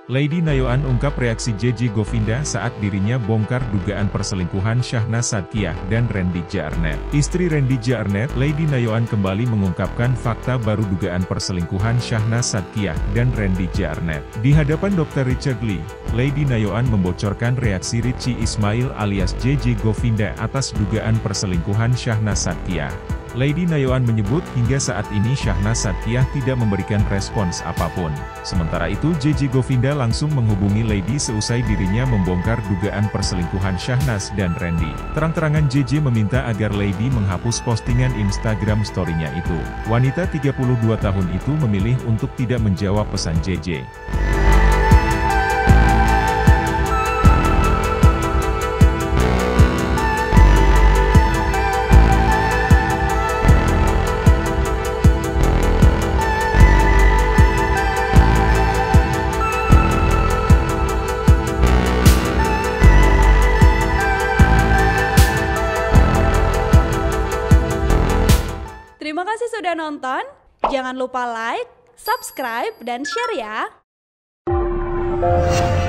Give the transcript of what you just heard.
Lady Nayoan ungkap reaksi JJ Govinda saat dirinya bongkar dugaan perselingkuhan Syahnaz Sadiqah dan Randy Jearneth. Istri Randy Jearneth, Lady Nayoan kembali mengungkapkan fakta baru dugaan perselingkuhan Syahnaz Sadiqah dan Randy Jearneth. Di hadapan Dr. Richard Lee, Lady Nayoan membocorkan reaksi Richie Ismail alias JJ Govinda atas dugaan perselingkuhan Syahnaz Sadiqah. Lady Nayoan menyebut hingga saat ini Syahnaz Sadiqah tidak memberikan respons apapun. Sementara itu JJ Govinda langsung menghubungi Lady seusai dirinya membongkar dugaan perselingkuhan Syahnaz dan Randy. Terang-terangan JJ meminta agar Lady menghapus postingan Instagram story-nya itu. Wanita 32 tahun itu memilih untuk tidak menjawab pesan JJ. Terima kasih sudah nonton, jangan lupa like, subscribe, dan share ya!